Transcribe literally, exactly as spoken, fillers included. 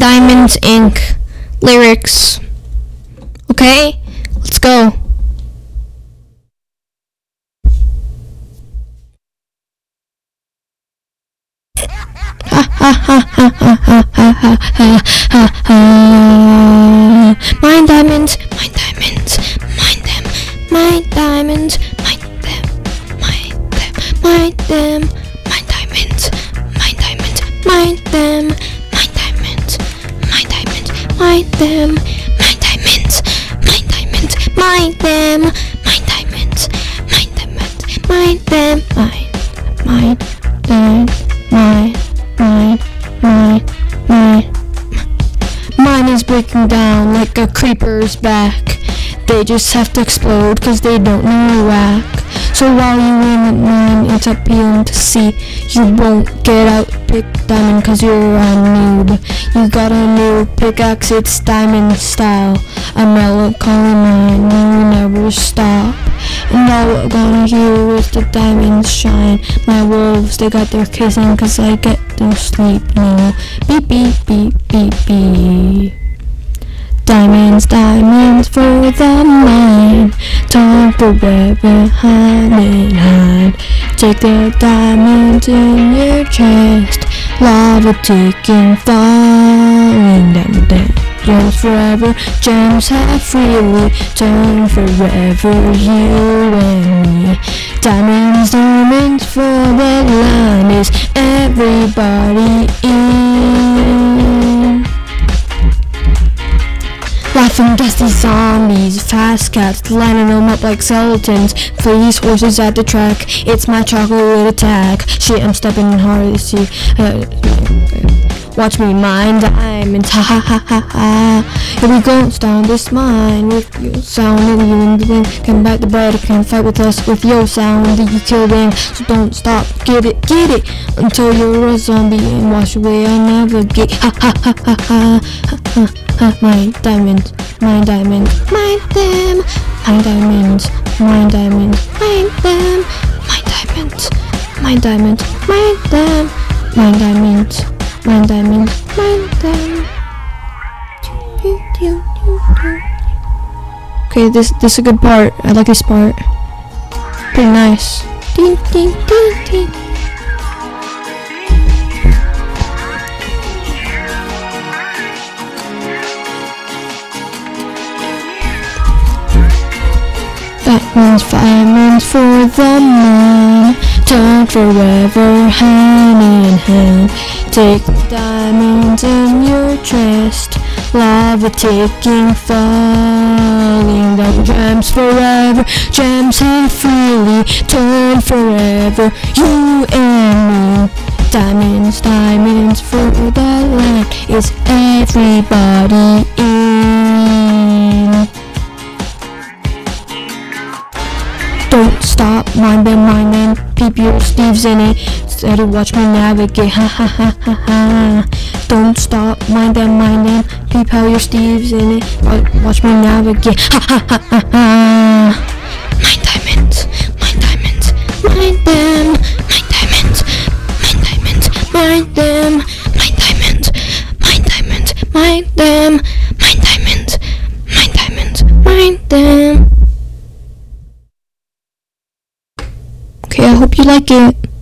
Diamonds Incorporated lyrics. Okay, let's go. Ha ha ha ha ha ha ha ha ha ha. Mine diamonds, mine diamonds, mine them, mine diamonds, mine them, mine them, mine them, mine diamonds, mine diamonds, mine them, mine diamonds, mine diamonds, mine them, mine diamonds, mine diamonds, mine them, mine diamonds, mine diamonds, mine them, mine, mine, mine, mine. Mine, mine, mine. Mine is breaking down like a creeper's back. They just have to explode cause they don't know whack. So while you aim at mine, it's appealing to see. You won't get out picked diamond cause you're a noob. You got a new pickaxe, it's diamond style. A melancholy mine, you never stop. And all we're gonna hear is the diamonds shine. My wolves, they got their kissing cause I get no sleep now. Beep beep beep beep beep. Diamonds, diamonds for the mine. Time forever, hand in hand. Take the diamonds in your chest. Lava ticking, falling down there. Gems forever, gems have freely turned forever, you and me. Diamonds, diamonds for the line is everybody in. Laughing dusty zombies, fast cats, lining them up like skeletons. Fleas, horses at the track, it's my chocolate attack. Shit, I'm stepping hard to see. Uh, Watch me mine diamonds, ha ha ha ha ha. Here we go, down this mine with your sound and you and the wind. Can bite the bread, can fight with us with your sound. You kill them, so don't stop, get it, get it, until you're a zombie and wash away I navigate. Ha ha ha ha ha ha ha ha. Mine diamonds, mine diamonds, mine them, mine diamonds, mine diamonds, mine them, mine diamonds, mine diamonds, mine them, mine diamonds. Mine diamond, mine diamond. Okay, this this is a good part. I like this part. Pretty nice. Ding ding ding ding. Diamonds, diamonds for the mine. Turn forever, hand in hand. Take the diamonds in your chest. Lava ticking, falling down. Gems forever, gems have freely turned forever, you and me. Diamonds, diamonds for the land is everybody in. Don't stop, mind them, mind them, peep your sleeves in it. Steady, watch me navigate, ha ha ha ha ha. Don't stop, mind them, mind them, peep how your sleeves in it. Watch me navigate, ha ha ha ha ha. Mine diamonds, mine diamonds, mine them, mine diamonds, mine diamonds, mine them, mine diamonds, mine diamonds, mine them, mine diamonds, mine diamonds, mine them. Okay, I hope you like it.